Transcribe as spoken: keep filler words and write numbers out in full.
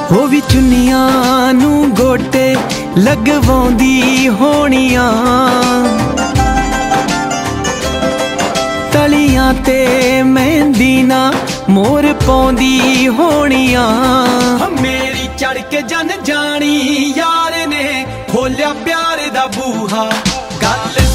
ਉਹ ਵੀ ਚੁੰਨੀਆਂ ਨੂੰ ਗੋਟੇ ਲਗਵਾਉਂਦੀ ਹੋਣੀਆਂ, ਤਲੀਆਂ ਤੇ ਮਹਿੰਦੀ ਨਾ ਮੋਰ ਪਾਉਂਦੀ ਹੋਣੀਆਂ। ਮੇਰੀ ਚੜ ਕੇ ਜਨ ਜਾਣੀ ਯਾਰ ਨੇ ਖੋਲਿਆ ਪਿਆਰ ਦਾ ਬੂਹਾ, ਗੱਲ